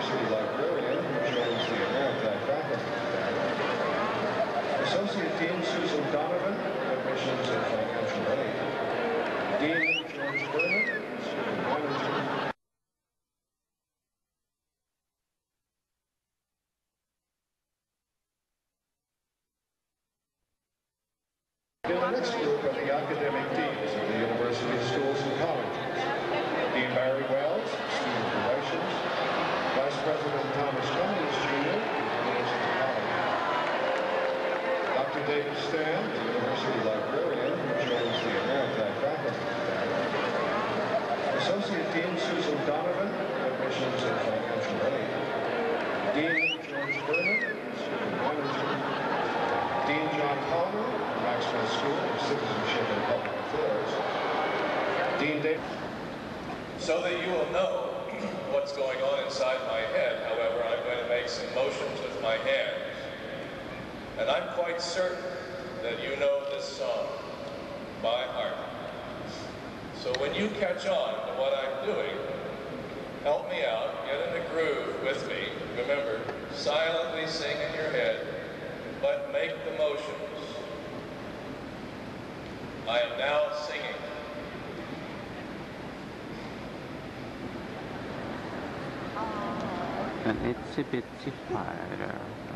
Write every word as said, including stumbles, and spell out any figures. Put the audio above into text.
University librarian who joins the Ameritech faculty today. Associate Dean Susan Donovan, Admissions and Financial Aid. Dean George Berman, Student Management. In the next group are the academic deans of the University Schools and Colleges. Dean Barry Wells, Student Relations. Vice President Thomas Cummings, Junior, University College. Doctor David Stan, the University librarian who joins the Ameritech faculty today. Associate Dean Susan Donovan, Admissions and Financial Aid. Dean George Berman, Student Management. Dean John Palmer, Maxwell School of Citizenship and Public Affairs. Dean David. So that you will know what's going on inside my head, however, I'm going to make some motions with my hands. And I'm quite certain that you know this song by heart. So when you catch on to what I'm doing, help me out, get in the groove with me. Remember, silently sing in your head, but make the motions. I am now singing. An itsy bitsy fire.